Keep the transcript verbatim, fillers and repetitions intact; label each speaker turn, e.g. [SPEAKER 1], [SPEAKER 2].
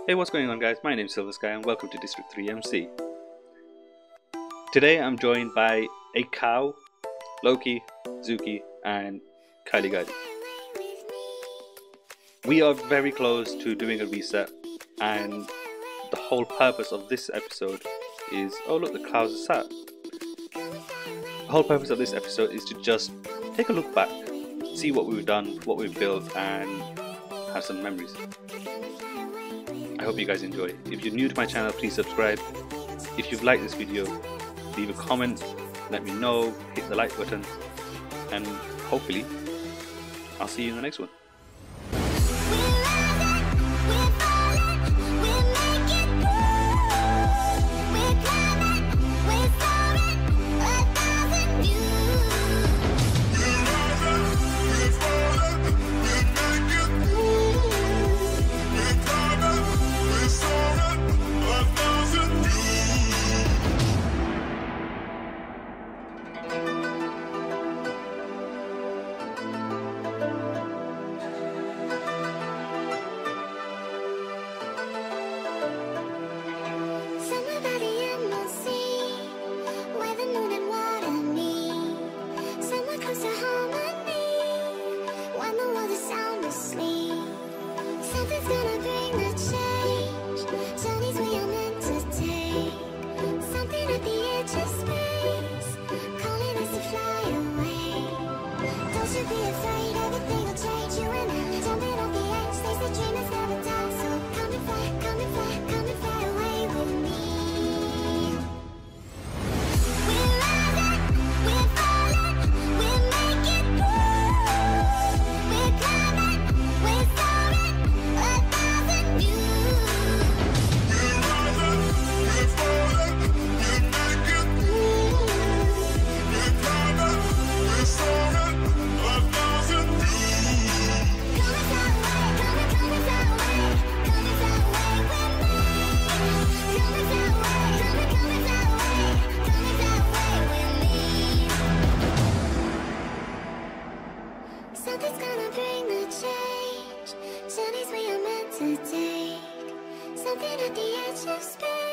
[SPEAKER 1] Hey, what's going on guys? My name is Silver Sky and welcome to District three M C. Today I'm joined by a cow, Loki, Zuki and Kylie Guy. We are very close to doing a reset, and the whole purpose of this episode is... oh look, the clouds are sat. The whole purpose of this episode is to just take a look back, see what we've done, what we've built, and have some memories. I hope you guys enjoy. If you're new to my channel, please subscribe. If you've liked this video, leave a comment, let me know, hit the like button, and hopefully I'll see you in the next one.
[SPEAKER 2] Something's gonna bring the change. Journeys we are meant to take. Something at the edge of space.